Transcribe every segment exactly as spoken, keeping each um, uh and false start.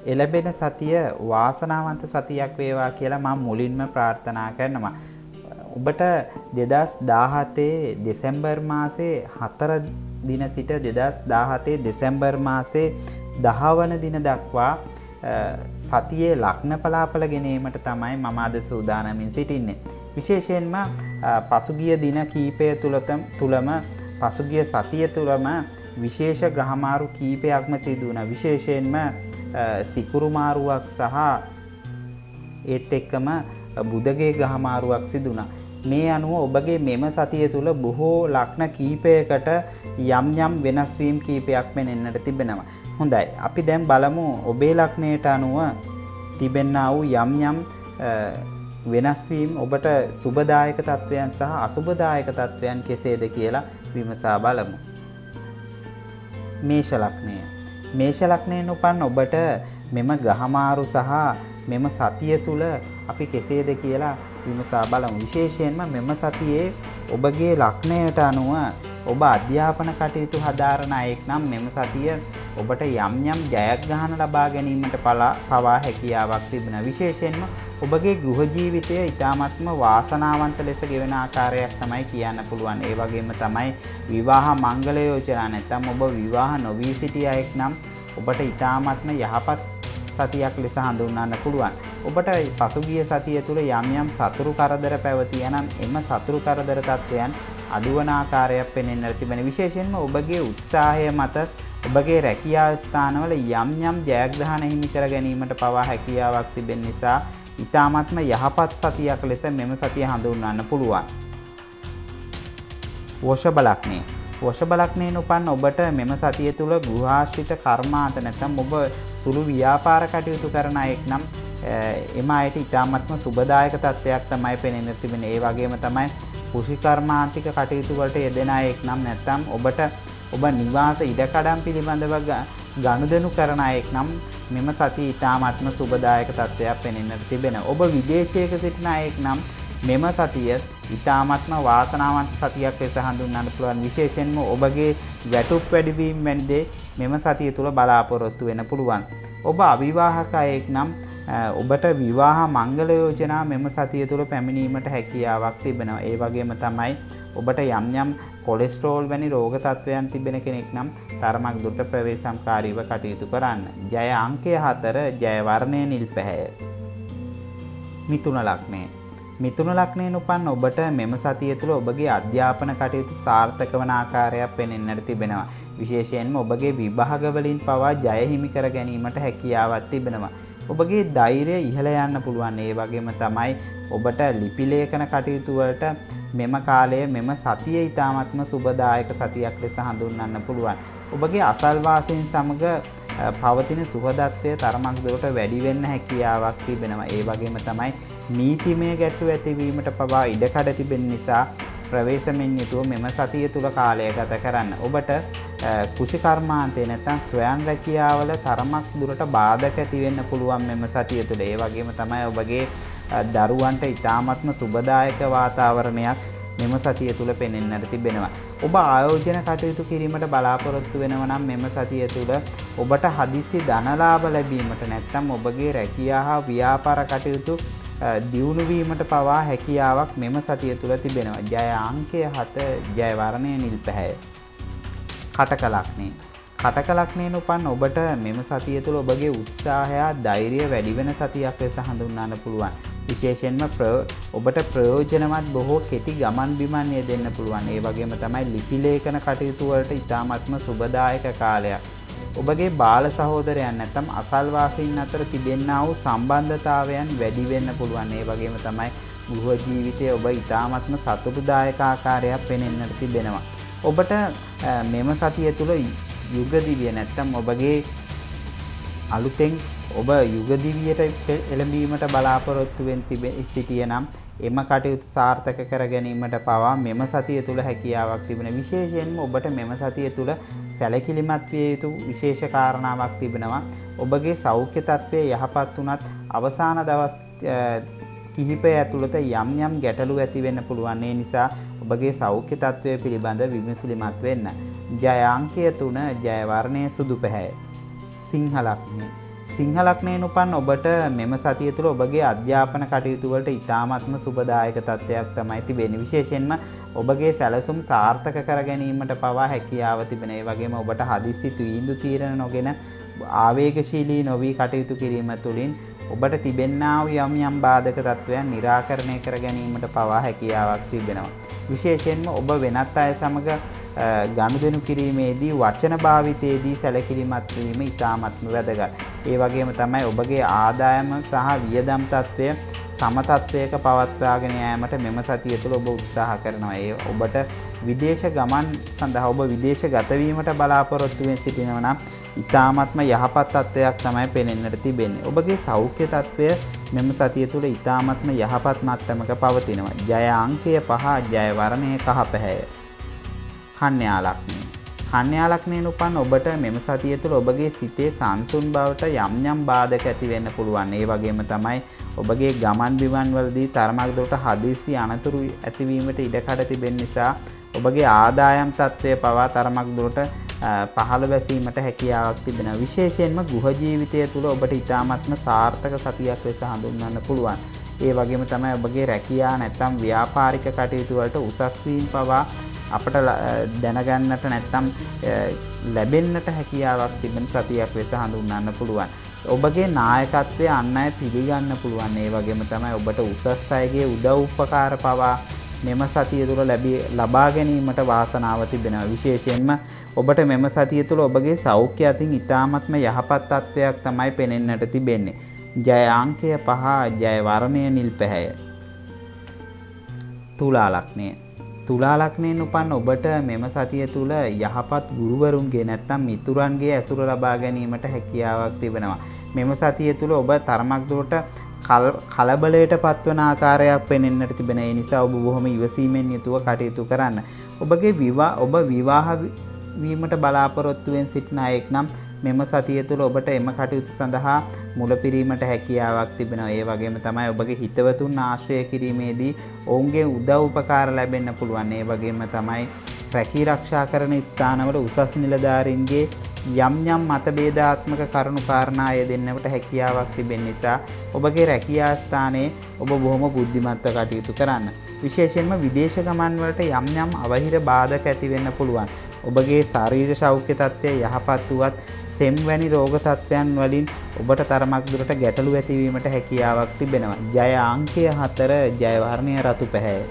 එළබෙන සතිය වාසනාවන්ත සතියක් වේවා කියලා මම මුලින්ම ප්‍රාර්ථනා කරනවා. ඔබට දෙදහස් දාහතේ දෙසැම්බර් මාසේ හතර දින සිට දෙදහස් දාහතේ දෙසැම්බර් මාසේ දහ වන දින දක්වා සතියේ ලග්න පලාපල ගෙනීමට තමයි මම අද සූදානමින් සිටින්නේ. විශේෂයෙන්ම පසුගිය දින කීපය තුලතම තුලම පසුගිය සතිය තුලම විශේෂ ග්‍රහමාරු කීපයක්ම සිදු වුණා. විශේෂයෙන්ම සිකුරු මාරුවක් සහ ඒත් එක්කම බුධගේ ග්‍රහමාරුවක් සිදු වුණා. මේ අනුව ඔබගේ මෙම සතිය තුල බොහෝ ලග්න කීපයකට යම් යම් වෙනස් වීම් කීපයක් වෙනෙන්නට තිබෙනවා. හොඳයි. අපි දැන් බලමු ඔබේ ලග්නයට අනුව තිබෙනා වූ යම් යම් වෙනස් වීම ඔබට සුබදායක තත්වයන් සහ අසුබදායක තත්වයන් කෙසේද කියලා විමසා බලමු. මේෂ ලග්නය. මේෂ ලග්නයෙන් උපන් ඔබට මෙම ග්‍රහමාරු සහ මෙම සතිය තුල අපි කෙසේද කියලා විමසා බලමු. විශේෂයෙන්ම මෙම සතියේ ඔබගේ ලග්නයට අනුව ඔබ අධ්‍යාපන කටයුතු හදාරන අයෙක් නම් මෙම සතිය ඔබට යම් යම් ජයග්‍රහණ ලබා ගැනීමට පවා හැකියාවක් තිබෙනවා. විශේෂයෙන්ම ඔබගේ ගෘහ ජීවිතය ඉතාමත්ම වාසනාවන්ත ලෙස ගෙවෙන ආකාරයක් තමයි කියන්න පුළුවන්. ඒ වගේම තමයි විවාහ මංගල යෝජනා නැත්නම් ඔබ විවාහ නොවී සිටි අයෙක් නම් ඔබට ඉතාමත්ම යහපත් සතියක් ලෙස හඳුන්වන්න පුළුවන්. ඔබට පසුගිය සතිය තුළ යම් යම් සතුරු කරදර පැවතිය නම් එම සතුරු කරදර තත්වයන් අඩුවන ආකාරයක් පෙනෙන්නට තිබෙන. විශේෂයෙන්ම ඔබගේ උත්සාහය මත ඔබගේ රැකියා ස්ථානවල යම් යම් ජයග්‍රහණ හිමි කර ගැනීමට පවා හැකියාවක් තිබෙන නිසා ඉතාමත්ම යහපත් සතියක් ලෙස මෙම සතිය හඳුන්වන්න පුළුවන්. වෘෂභ ලග්නය. වෘෂභ ලග්නයෙන් උපන් ඔබට මෙම සතිය තුළ ගෘහාශ්‍රිත කර්මාන්ත නැත්නම් ඔබ සුළු ව්‍යාපාර කටයුතු කරන අයෙක් නම් එම අයට ඉතාමත්ම සුබදායක තත්ත්වයක් තමයි පෙනෙන්න තිබෙන්නේ. ඒ වගේම තමයි කෘෂි කර්මාන්තික කටයුතු වලට යෙදෙන අයෙක් නම් නැත්නම් ඔබට ඔබ නිවාස ඉඩකඩම් පිළිබඳව ගනුදෙනු කරන අයෙක් නම් මෙම සතිය ඉතාමත්ම සුබදායක තත්ත්වයක් පෙනෙන්නට තිබෙනවා. ඔබ විදේශයක සිටින අයෙක් නම් මෙම සතිය ඉතාමත්ම වාසනාවන්ත සතියක් ලෙස හඳුන්වන්න පුළුවන්. විශේෂයෙන්ම ඔබගේ වැටුප් වැඩිවීම වැනි දේ මෙම සතිය තුල බලාපොරොත්තු වෙන්න පුළුවන්. ඔබ අවිවාහක අයෙක් නම් ඔබට විවාහ මංගල යෝජනා මෙම සතිය තුල පැමිණීමට හැකියාවක් තිබෙනවා. ඒ වගේම තමයි ඔබට යම් යම් කොලෙස්ටරෝල් වැනි රෝග තත්ත්වයන් තිබෙන කෙනෙක් නම් තරමක් දුරට ප්‍රවේශම්කාරීව කටයුතු කරන්න. ජය අංකය හතර, ජය වර්ණය නිල් පැහැය. මිථුන ලග්නය. මිථුන ලග්නයෙන් උපන් ඔබට මෙම සතිය තුළ ඔබගේ අධ්‍යාපන කටයුතු සාර්ථක වන ආකාරයක් පෙනෙන්නට තිබෙනවා. විශේෂයෙන්ම ඔබගේ විභාග වලින් පවා ජය හිමි කර ගැනීමට හැකියාවක් තිබෙනවා. ඔබගේ ධෛර්යය ඉහළ යන්න පුළුවන්. ඒ වගේම තමයි ඔබට ලිපි ලේඛන කටයුතු වලට මෙම කාලය මෙම සතිය ඉතාමත්ම සුබදායක සතියක් ලෙස හඳුන්වන්න පුළුවන්. ඔබගේ අසල්වාසීන් සමග පවතින සුහදත්වය තරමක් දුරට වැඩි වෙන්න හැකියාවක් තිබෙනවා. ඒ වගේම තමයි නීතිමය ගැටලු ඇතිවීමට පවා ඉඩකඩ තිබෙන නිසා ප්‍රවේශමෙන් යුතුව මෙම සතිය තුල කාලය ගත කරන්න. ඔබට කෘෂි කර්මාන්තේ නැත්නම් ස්වයං රැකියාවල තරමක් දුරට බාධක ඇති වෙන්න පුළුවන් මෙම සතිය තුල. ඒ වගේම තමයි ඔබගේ දරුවන්ට ඉතාමත්ම සුබදායක වාතාවරණයක් මෙම සතිය තුල පෙනෙන්නට තිබෙනවා. ඔබ ආයෝජන කටයුතු කිරීමට බලාපොරොත්තු වෙනවා නම් මෙම සතිය තුල ඔබට හදිසි ධනලාභ ලැබීමට නැත්නම් ඔබගේ රැකියා හා ව්‍යාපාර කටයුතු දියුණු වීමට පවා හැකියාවක් මෙම සතිය තුල තිබෙනවා. ජය අංකය හත, ජය වර්ණය නිල් පැහැය. කටක ලග්නය. කටක ලග්නයෙන් උපන් ඔබට මෙම සතිය තුළ ඔබගේ උත්සාහය ධෛර්යය වැඩි වෙන සතියක් ලෙස හඳුන්වන්න පුළුවන්. විශේෂයෙන්ම ඔබට ප්‍රයෝජනවත් බොහෝ කෙටි ගමන් බිමන් යෙදෙන්න පුළුවන්. ඒ වගේම තමයි ලිපි ලේඛන කටයුතු වලට ඉතාමත්ම සුබදායක කාලයක්. ඔබගේ බාල සහෝදරයන් නැත්නම් අසල්වාසීන් අතර තිබෙනා වූ සම්බන්ධතාවයන් වැඩි වෙන්න පුළුවන්. ඒ වගේම තමයි ගෘහ ජීවිතයේ ඔබ ඉතාමත්ම සතුටුදායක ආකාරයක් පෙනෙන්නට තිබෙනවා. ඔබට මෙම සතිය තුළ යුග දිවිය නැත්නම් ඔබගේ අලුතෙන් ඔබ යුග දිවියට එළඹීමට බලාපොරොත්තු වෙන සිටිය නම් එම කටයුතු සාර්ථක කර ගැනීමට පවා මෙම සතිය තුළ හැකියාවක් තිබෙන. විශේෂයෙන්ම ඔබට මෙම සතිය තුළ සැලකිලිමත් විය යුතු විශේෂ කාරණාවක් තිබෙනවා. ඔබගේ සෞඛ්‍ය තත්ත්වය යහපත් වුණත් අවසාන දවස් කිහිපය ඇතුළත යම් යම් ගැටලු ඇති වෙන්න පුළුවන්. ඒ නිසා ඔබගේ සෞඛ්‍ය තත්ත්වය පිළිබඳ විමසිලිමත් වෙන්න. ජය අංකය තුන, ජය වර්ණය සුදු පැහැය. සිංහ ලග්නය. සිංහ ලග්නයෙන් උපන් ඔබට මෙම සතිය තුළ ඔබගේ අධ්‍යාපන කටයුතු වලට ඉතාමත්ම සුබදායක තත්ත්වයක් තමයි තිබෙන්නේ. විශේෂයෙන්ම ඔබගේ සැලසුම් සාර්ථක කර ගැනීමට පවා හැකියාව තිබෙන. ඒ වගේම ඔබට හදිස්සි තීන්දුව තීරණ නොගෙන ආවේගශීලී නොවි කටයුතු කිරීම තුළින් ඔබට තිබෙන්නා වූ යම් යම් බාධක තත්ත්වයන් निराකරණය කර ගැනීමට පවා හැකියාවක් තිබෙනවා. විශේෂයෙන්ම ඔබ වෙනත් අය සමග ගනුදෙනු කිරීමේදී වචන භාවිතයේදී සැලකිලිමත් වීම ඉතාමත්ම වැදගත්. ඒ වගේම තමයි ඔබගේ ආදායම සහ වියදම් තත්ත්වය සම තත්ත්වයක පවත්වාගෙන යාමට මෙම සතිය තුළ ඔබ උත්සාහ කරනවා. ඒ ඔබට විදේශ ගමන් සඳහා ඔබ විදේශගත වීමට බලාපොරොත්තු වෙමින් සිටිනවා නම් ඉතාමත්ම යහපත් තත්ත්වයක් තමයි පෙනෙන්නට තිබෙන්නේ. ඔබගේ සෞඛ්‍ය තත්ත්වය මෙම සතිය තුළ ඉතාමත්ම යහපත් මට්ටමක පවතිනවා. ජය අංකය පහ, ජය වර්ණය කහ පැහැය. කන්‍යා ලග්නය. කන්‍යා ලග්නයෙන් උපන් ඔබට මෙම සතිය තුළ ඔබගේ සිතේ සංසුන් බවට යම් යම් බාධක ඇති වෙන්න පුළුවන්. ඒ වගේම තමයි ඔබගේ ගමන් බිමන් වලදී තරමක් දුරට හදිසි අනතුරු ඇතිවීමට ඉඩකඩ තිබෙන නිසා ඔබගේ ආදායම් තත්ත්වය පවා තරමක් දුරට පහළ බැසීමට හැකියාවක් තිබෙනවා. විශේෂයෙන්ම ගෘහ ජීවිතය තුළ ඔබට ඉතාමත්ම සාර්ථක සතියක් ලෙස හඳුන්වන්න පුළුවන්. ඒ වගේම තමයි ඔබගේ රැකියා නැත්නම් ව්‍යාපාරික කටයුතු වලට උසස් වීම පවා අපට දැනගන්නට නැත්නම් ලැබෙන්නට හැකියාවක් තිබෙන සතියක් ලෙස හඳුන්වන්න පුළුවන්. ඔබගේ නායකත්වය අන් අය පිළිගන්න පුළුවන්. ඒ වගේම තමයි ඔබට උසස් අයගේ උදව් උපකාර පවා මෙම සතිය තුළ ලබා ගැනීමට වාසනාව තිබෙනවා. විශේෂයෙන්ම ඔබට මෙම සතිය තුළ ඔබගේ සෞඛ්‍ය අතින් ඉතාමත්ම යහපත් තත්ත්වයක් තමයි පෙනෙන්නට තිබෙන්නේ. ජය අංකය පහ, ජය වර්ණය නිල් පැහැය. තුලා ලග්නය. තුලා ලග්නයෙන් උපන් ඔබට මෙම සතිය තුළ යහපත් ගුරුවරුන්ගේ නැත්නම් මිතුරන්ගේ ඇසුර ලබා ගැනීමට හැකියාවක් තිබෙනවා. මෙම සතිය තුළ ඔබ තරමක් දුරට කලබලයට පත්වන ආකාරයක් පෙනෙන්නට තිබෙන. ඒ නිසා ඔබ බොහොම ඉවසීමෙන් යුතුව කටයුතු කරන්න. ඔබගේ විවාහ ඔබ විවාහ වීමට බලාපොරොත්තු වෙන සිටින අයෙක් නම් මෙම සතිය තුළ ඔබට එම කටයුතු සඳහා මුලපිරීමට හැකියාවක් තිබෙනවා. ඒ වගේම තමයි ඔබගේ හිතවතුන් ආශ්‍රය කිරීමේදී ඔවුන්ගේ උදව් උපකාර ලැබෙන්න පුළුවන්. ඒ වගේම තමයි රැකී ආරක්ෂා කරන ස්ථානවල උසස් නිලධාරීන්ගේ යම් යම් මතභේදාත්මක කරුණු කාරණා යෙදෙන්නට හැකියාවක් තිබෙන නිසා ඔබගේ රැකියා ස්ථානයේ ඔබ බොහොම බුද්ධිමත්ව කටයුතු කරන්න. විශේෂයෙන්ම විදේශ ගමන් වලට යම් යම් අවහිර බාධක ඇති වෙන්න පුළුවන්. ඔබගේ ශාරීරික සෞඛ්‍ය තත්ත්වය යහපත් වුවත් සෙම් වැනි රෝග තත්ත්වයන් වලින් ඔබට තරමක් දුරට ගැටලු ඇතිවීමට හැකියාවක් තිබෙනවා. ජය අංකය හතර, ජය වර්ණය රතු පැහැය.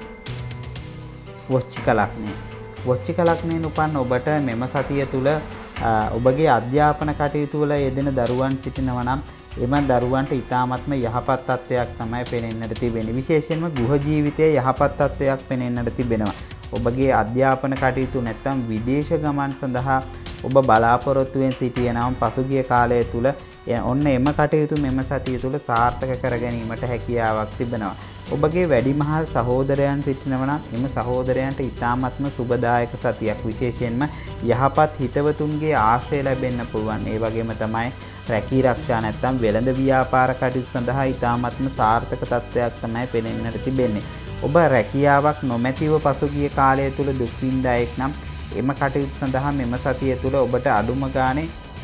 වෘශ්චික ලග්නය. වෘශ්චික ලග්නයෙන් උපන් ඔබට මෙම සතිය තුළ ඔබගේ අධ්‍යාපන කටයුතු වල යෙදෙන දරුවන් සිටිනවා නම් එම දරුවන්ට ඉතාමත්ම යහපත් තත්ත්වයක් තමයි පෙනෙන්නට තිබෙන්නේ. විශේෂයෙන්ම ගෘහ ජීවිතයේ යහපත් තත්ත්වයක් පෙනෙන්නට තිබෙනවා. ඔබගේ අධ්‍යාපන කටයුතු නැත්නම් විදේශ ගමන් සඳහා ඔබ බලාපොරොත්තු වෙන සිටියනම් පසුගිය කාලය තුල ඔන්න එම කටයුතු මෙම සතිය තුල සාර්ථක කර ගැනීමට හැකියාවක් තිබෙනවා. ඔබගේ වැඩිමහල් සහෝදරයන් සිටිනවා නම් එම සහෝදරයන්ට ඉතාමත්ම සුබදායක සතියක්. විශේෂයෙන්ම යහපත් හිතවතුන්ගේ ආශ්‍රය ලැබෙන්න පුළුවන්. ඒ වගේම තමයි රැකී ආරක්ෂා නැත්නම් වෙළඳ ව්‍යාපාර කටයුතු සඳහා ඉතාමත්ම සාර්ථක තත්ත්වයක් තමයි පෙනෙන්නට තිබෙන්නේ. ඔබ රැකියාවක් නොමැතිව පසුගිය කාලය තුල දුක් විඳායෙක් නම් එම කටයුතු සඳහා මෙම සතිය තුල ඔබට අඩුම ගානේ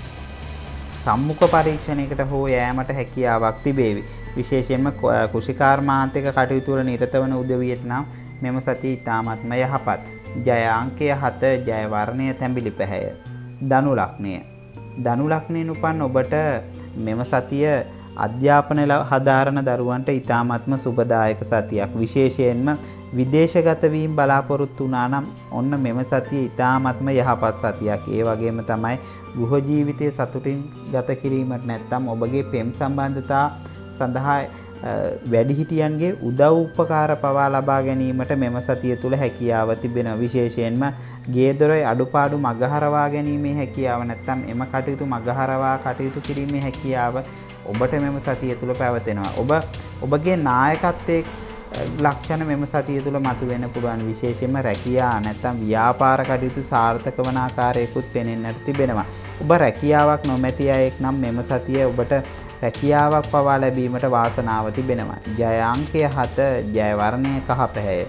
සම්මුඛ පරීක්ෂණයකට හෝ යෑමට හැකියාවක් තිබේවි. විශේෂයෙන්ම කුෂිකාර්මාන්තික කටයුතු වල නිරත වන උදවියට නම් මෙම සතිය ඉතාමත්ම යහපත්. ජය අංකය හත, ජය වර්ණය තැඹිලි පැහැය. ධනු ලග්නය. ධනු ලග්නයෙන් උපන් ඔබට මෙම සතිය අධ්‍යාපන හදාරන දරුවන්ට ඉතාමත්ම සුබදායක සතියක්. විශේෂයෙන්ම විදේශගත වීම බලාපොරොත්තු වුණා නම් ඔන්න මෙම සතිය ඉතාමත්ම යහපත් සතියක්. ඒ වගේම තමයි ගෘහ ජීවිතයේ සතුටින් ගත කිරීමට නැත්නම් ඔබගේ පෙම් සම්බන්ධතා සඳහා වැඩිහිටියන්ගේ උදව් උපකාර පවා ලබා ගැනීමට මෙම සතිය තුළ හැකියාව තිබෙනවා. විශේෂයෙන්ම ගේ දොරේ අඩුපාඩු මගහරවා ගැනීමේ හැකියාව නැත්නම් එම කටයුතු මගහරවා කටයුතු කිරීමේ හැකියාව ඔබට මෙම සතිය තුළ පැවතෙනවා. ඔබ ඔබගේ නායකත්වයේ ලක්ෂණ මෙම සතිය තුළ මතුවෙන්න පුළුවන්. විශේෂයෙන්ම රැකියා නැත්නම් ව්‍යාපාර කටයුතු සාර්ථක වන ආකාරයකුත් පෙනෙන්නට තිබෙනවා. ඔබ රැකියාවක් නොමැති අයෙක් නම් මෙම සතිය ඔබට රැකියාවක් පවා ලැබීමට වාසනාව තිබෙනවා. ජය අංකය හත, ජය වර්ණය කහ පැහැය.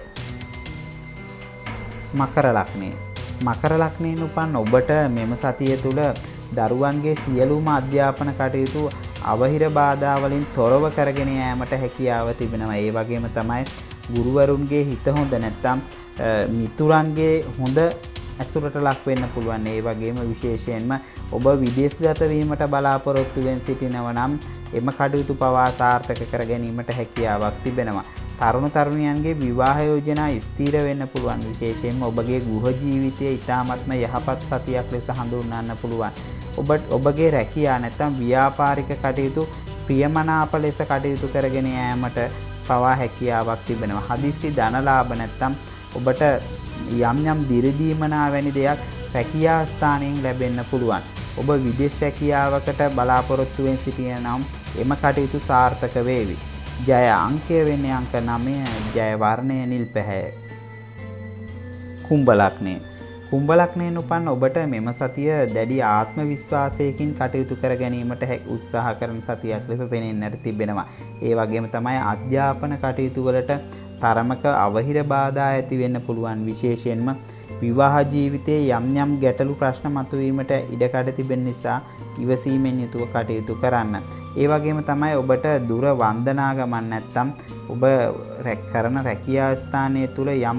මකර ලග්නය. මකර ලග්නයෙන් උපන් ඔබට මෙම සතිය තුළ දරුවන්ගේ සියලුම අධ්‍යාපන කටයුතු අවහිර බාධා වලින් තොරව කරගෙන යාමට හැකියාව තිබෙනවා. ඒ වගේම තමයි ගුරුවරුන්ගේ හිත හොඳ නැත්නම් මිතුරන්ගේ හොඳ ඇසුරට ලක් වෙන්න පුළුවන්. ඒ වගේම විශේෂයෙන්ම ඔබ විදේශගත වීමට බලාපොරොත්තු වෙන සිටිනව නම් එම කටයුතු පවා සාර්ථක කර ගැනීමට හැකියාවක් තිබෙනවා. තරුණ තරුණියන්ගේ විවාහ යෝජනා ස්ථිර වෙන්න පුළුවන්. විශේෂයෙන්ම ඔබගේ ගෘහ ජීවිතය ඉතාමත්ම යහපත් සතියක් ලෙස හඳුන්වන්න පුළුවන්. ඔබ ඔබගේ රැකියාව නැත්නම් ව්‍යාපාරික කටයුතු ප්‍රියමනාප ලෙස කටයුතු කරගෙන යාමට පවා හැකියාවක් තිබෙනවා. හදිස්සි ධන ලාභ නැත්නම් ඔබට යම් යම් දිරිදීමනා වැනි දෙයක් රැකියා ස්ථානයෙන් ලැබෙන්න පුළුවන්. ඔබ විදේශ රැකියාවකට බලාපොරොත්තු වෙන සිටින නම් එම කටයුතු සාර්ථක වේවි. ජය අංකය වෙන්නේ අංක නවය. ජය වර්ණය නිල් පැහැය. කුම්භ ලග්නය. කුම්භ ලග්නයෙන් උපන් ඔබට මෙම සතිය දැඩි ආත්ම විශ්වාසයකින් කටයුතු කර ගැනීමට උත්සාහ කරන සතියක් ලෙස පෙනෙන්නට තිබෙනවා. ඒ වගේම තමයි අධ්‍යාපන කටයුතු වලට තරමක අවහිර බාධා ඇති වෙන්න පුළුවන්. විශේෂයෙන්ම විවාහ ජීවිතයේ යම් යම් ගැටලු ප්‍රශ්න මතුවීමට ඉඩකඩ තිබෙන නිසා ඉවසීමෙන් යුතුව කටයුතු කරන්න. ඒ වගේම තමයි ඔබට දුර වන්දනා ගමන් නැත්තම් ඔබ කරන රැකියා ස්ථානය තුල යම්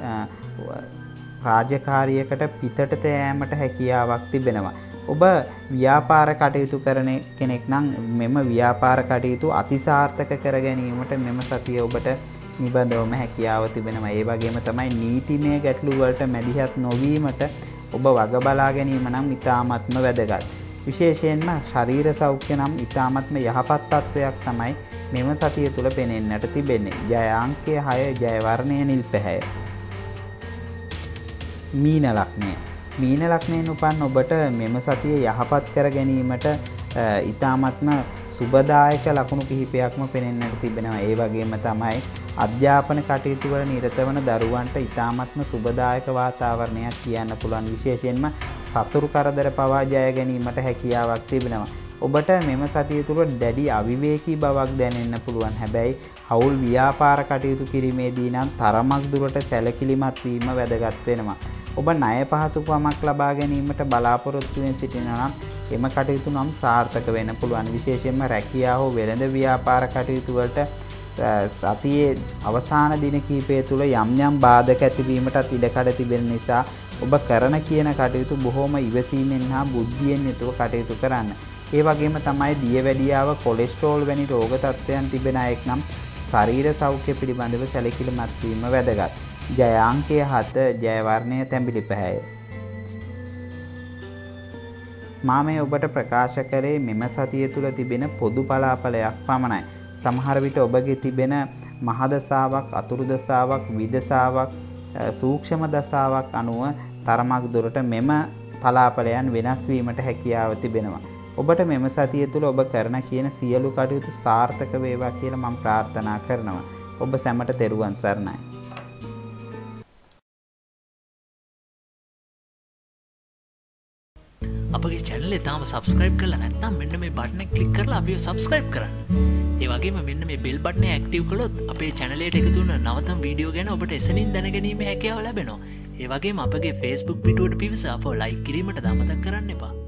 රාජකාරියකට පිටතට යෑමට හැකියාවක් තිබෙනවා. ඔබ ව්‍යාපාර කටයුතු කරන කෙනෙක් නම් මෙම ව්‍යාපාර කටයුතු අතිසාර්ථක කර ගැනීමට මෙම සතිය ඔබට නිබඳවම හැකියාව තිබෙනවා. ඒ වගේම තමයි නීතිමය ගැටලු වලට මැදිහත් නොවීමට ඔබ වග බලා ගැනීම නම් ඉතාමත්ම වැදගත්. විශේෂයෙන්ම ශරීර සෞඛ්‍ය නම් ඉතාමත්ම යහපත් තත්වයක් තමයි මෙම සතිය තුල පෙනෙන්නට තිබෙන්නේ. ජය අංකය හය. ජය වර්ණය නිල් පැහැය. මීන ලග්නය. මීන ලග්නයෙන් උපන් ඔබට මෙම සතිය යහපත් කර ගැනීමට ඉතාමත්ම සුබදායක ලකුණු කිහිපයක්ම පෙනෙන්නට තිබෙනවා. ඒ වගේම තමයි අධ්‍යාපන කටයුතු වල නිරත වන දරුවන්ට ඉතාමත්ම සුබදායක වාතාවරණයක් කියන්න පුළුවන්. විශේෂයෙන්ම සතුරු කරදර පවා ජය ගැනීමට හැකියාවක් තිබෙනවා. ඔබට මෙම සතිය තුළ දැඩි අවිවේකී බවක් දැනෙන්න පුළුවන්. හැබැයි හවුල් ව්‍යාපාර කටයුතු කිරීමේදී නම් තරමක් දුරට සැලකිලිමත් වීම වැදගත් වෙනවා. ඔබ ණය පහසුකමක් ලබා ගැනීමට බලාපොරොත්තු වෙන සිටිනවා නම් එම කටයුතු නම් සාර්ථක වෙන්න පුළුවන්. විශේෂයෙන්ම රැකියාව හෝ වෙළඳ ව්‍යාපාර කටයුතු වලට සතියේ අවසාන දින කිහිපය තුළ යම් යම් බාධක ඇතිවීමටත් ඉඩකඩ තිබෙන නිසා ඔබ කරන කියන කටයුතු බොහොම ඉවසීමෙන් හා බුද්ධියෙන් යුතුව කටයුතු කරන්න. ඒ වගේම තමයි දියවැඩියාව, කොලෙස්ටරෝල් වැනි රෝග තත්ත්වයන් තිබෙන අයෙක් නම් ශරීර සෞඛ්‍ය පිළිබඳව සැලකිලිමත් වීම වැදගත්. ජය අංකය හත. ජය වර්ණය තැඹිලි පැහැය. මා මේ ඔබට ප්‍රකාශ කරේ මෙම සතිය තුළ තිබෙන පොදු පලාපලයක් පමණයි. සමහර විට ඔබගේ තිබෙන මහදසාවක්, අතුරු දසාවක්, විදසාවක්, සූක්ෂම දසාවක් අනුව තරමක් දුරට මෙම පලාපලයන් වෙනස් වීමට හැකියාව තිබෙනවා. ඔබට මෙම සතිය තුළ ඔබ කරන කියන සියලු කටයුතු සාර්ථක වේවා කියලා මම ප්‍රාර්ථනා කරනවා. ඔබ සැමට තෙරුවන් සරණයි. අපගේ channel එක තාම subscribe කරලා නැත්නම් මෙන්න මේ button එක click කරලා අපිව subscribe කරන්න. ඒ වගේම මෙන්න මේ bell button එක active කළොත් අපේ channel එකට එකතු වෙන නවතම වීඩියෝ ගැන ඔබට එසනින් දැනගැනීමේ හැකියාව ලැබෙනවා. ඒ වගේම අපගේ Facebook පිටුවට පිවිස අපව like කිරීමට අමතක කරන්න එපා.